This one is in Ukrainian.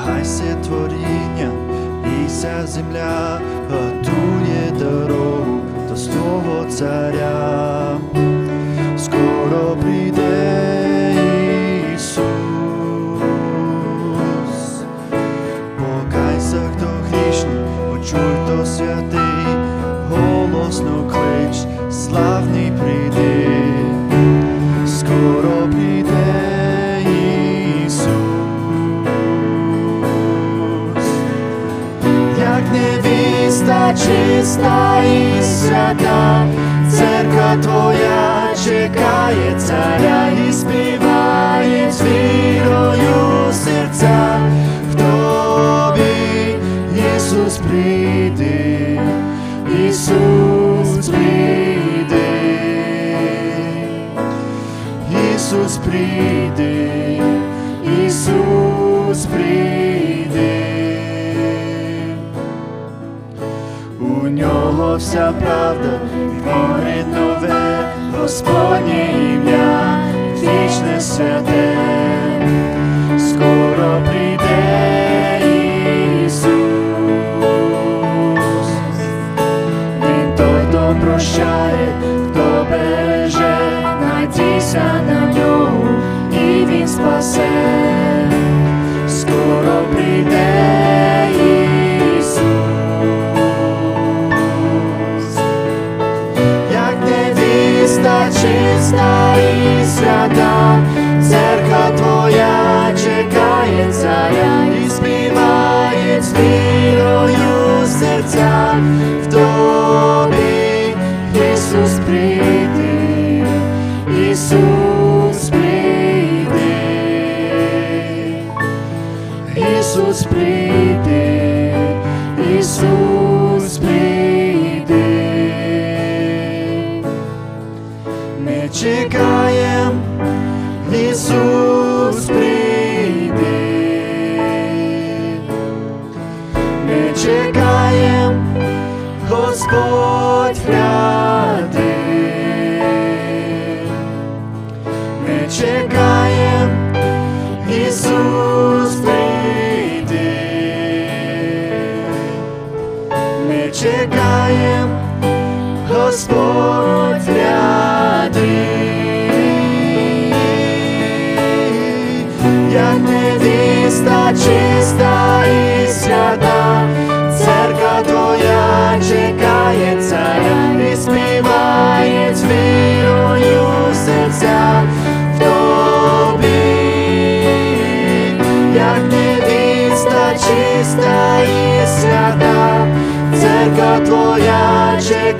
Хай все творіння і вся земля готує дорогу до свого царя. Скоро прийде Ісус, покайся, хто грішний, почуй, хто святий, голосно клич, славний прийди. Скоро прийде Ісус, як невіста чиста і свята, церква твоя чекає царя і співає з вірою серця. В тобі Ісус прийде, Ісус прийде, Ісус прийде, Ісус прийде. У нього вся правда, творить нове, Господнє ім'я, вічне святе. Скоро прийде Ісус, Він той, хто прощає, хто береже, надійся на нього, і Він спасе. Скоро прийде Ісус, як невіста чиста і свята, церква твоя чекає царя і співає з вірою серця. В тобі Ісус прийде, Ісус прийде, Ісус прийде, Ісус прийде. Ми чекаєм, Ісус прийде. Ми чекаєм, Господь гряде. Ми чекаєм, Ісус прийде. Ми чекаєм, Господь гряде. Як невіста чиста і свята, церква твоя чекає царя і співає з вірою серця. В тобі, як невіста чиста і свята, церква твоя чекає